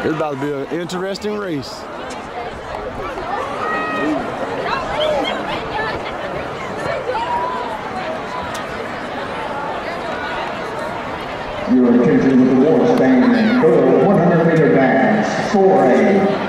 It's about to be an interesting race. Your attention with the war stand, 100-meter dash, 4A.